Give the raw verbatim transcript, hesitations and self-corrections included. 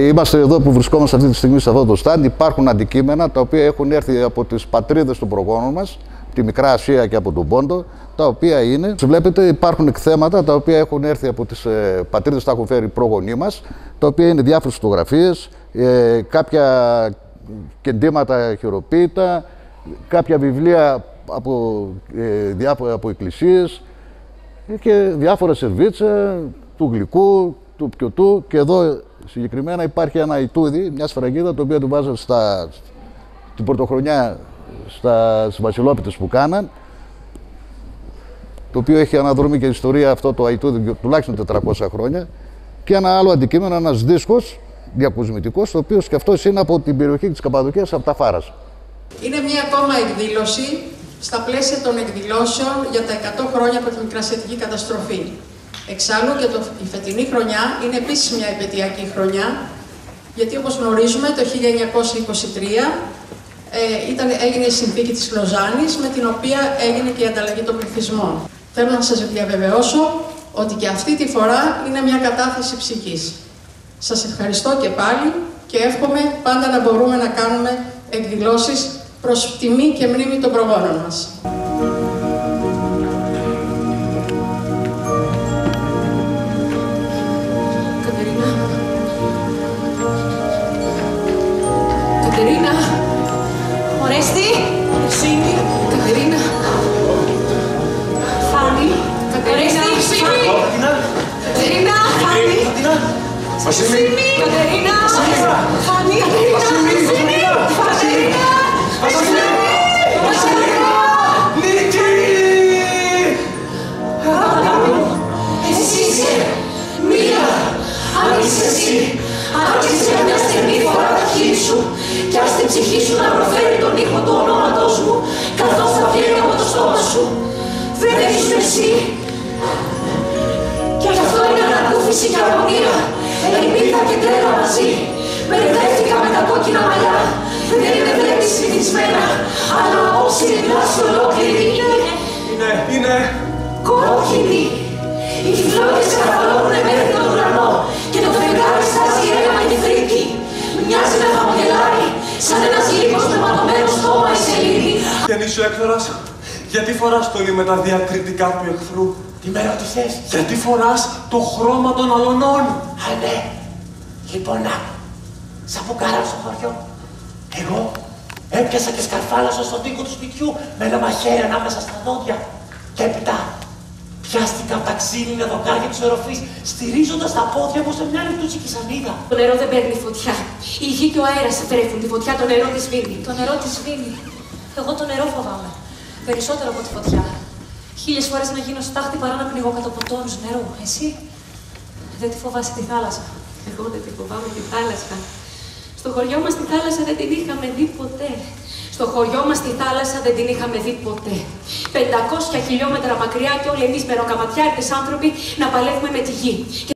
είμαστε εδώ που βρισκόμαστε αυτή τη στιγμή σε αυτό το στάντ. Υπάρχουν αντικείμενα τα οποία έχουν έρθει από τις πατρίδες των προγόνων μας, τη Μικρά Ασία και από τον Πόντο, τα οποία είναι, βλέπετε, υπάρχουν εκθέματα τα οποία έχουν έρθει από τις ε, πατρίδες, τα έχουν φέρει οι πρόγονοί μας, τα οποία είναι διάφορες φωτογραφίες, ε, κάποια κεντήματα χειροποίητα, κάποια βιβλία από, ε, διάφορα, από εκκλησίες και διάφορα σερβίτσα του γλυκού, του πιωτού, και εδώ συγκεκριμένα υπάρχει ένα ητούδι, μια σφραγίδα, το οποίο του βάζω στα, την πρωτοχρονιά στα, στις βασιλόπιτες που κάναν, το οποίο έχει αναδρομή και ιστορία αυτό το ητούδι τουλάχιστον τετρακόσια χρόνια, και ένα άλλο αντικείμενο, ένας δίσκος διακοσμητικός, ο οποίος και αυτός είναι από την περιοχή της Καπαδοκίας, από τα Φάρας. Είναι μια ακόμα εκδήλωση στα πλαίσια των εκδηλώσεων για τα εκατό χρόνια από τη Μικρασιατική καταστροφή. Εξάλλου και το, η φετινή χρονιά είναι επίσης μια επαιτειακή χρονιά, γιατί όπως γνωρίζουμε το χίλια εννιακόσια είκοσι τρία ε, ήταν, έγινε η συνθήκη της Λοζάνης, με την οποία έγινε και η ανταλλαγή των πληθυσμών. Θέλω να σας διαβεβαιώσω ότι και αυτή τη φορά είναι μια κατάθεση ψυχής. Σας ευχαριστώ και πάλι και εύχομαι πάντα να μπορούμε να κάνουμε εκδηλώσεις προς τιμή και μνήμη των προγόνων μας. Κατερίνα. Κατερίνα. Ορέστη. Ευσύνη. Κατερίνα. Φάνη. Κατερίνα. Ευσύνη. Κατερίνα. Φάνη. Ευσύνη. Κατερίνα. Φάνη. Ευσύνη. Κατερίνα. Εσύ είσαι μία, αν είσαι εσύ, αν είσαι μια στιγμή φορά τα χείλη σου κι ας την ψυχή σου να προφέρει τον ήχο του ονόματός μου καθώς θα βγαίνει από το στόμα σου. Δεν είσαι εσύ. Κι αυτό είναι ανακούφιση και αγωνία, ελπίδα και τρέλα μαζί. Μπερδεύτηκα με τα κόκκινα μαλλιά. Δεν είναι βλέμεις συνηθισμένα, αλλά απόψε η πλάση ολόκληρη είναι... Είναι, είναι... κόκκινη. Οι φλόγες καρφαλώνουνε μέχρι τον ουρανό και το φεγγάρι στάζει αίμα και φρίκι. Μοιάζει να χαμογελάρει, σαν ένας λύκος με ματωμένο στόμα η σελήνη. Γεννήσου έκθορας, γιατί φοράς το με τα διακριτικά του εχθρού? Τι με ρώτησες? Γιατί φοράς το χρώμα των αλωνών? Α, ναι. Λοιπόν, να, σαν που κάραμε στο χωριό. Εγώ έπιασα και σκαρφάλασα στον τοίχο του σπιτιού με ένα μαχαίρι ανάμεσα στα δόντια. Και έπειτα πιάστηκα από τα ξύλινα δοκάρια της οροφής, στηρίζοντας τα πόδια μου σε μια λεπτούτσικη σανίδα. Το νερό δεν παίρνει φωτιά. Η γη και ο αέρας βρέφουν τη φωτιά, το νερό τη σβήνει. Το νερό τη σβήνει. Εγώ το νερό φοβάμαι. Περισσότερο από τη φωτιά. Χίλιες φορές να γίνω στάχτη παρά να πνιγώ κάτω από τόνους νερού. Εσύ δεν τη φοβάσαι τη θάλασσα? Εγώ δεν τη φοβάμαι τη θάλασσα. Στο χωριό μας τη θάλασσα δεν την είχαμε δει ποτέ. Στο χωριό μας τη θάλασσα δεν την είχαμε δει ποτέ. πεντακόσια χιλιόμετρα μακριά και όλοι εμείς μεροκαματιάρτες άνθρωποι να παλεύουμε με τη γη.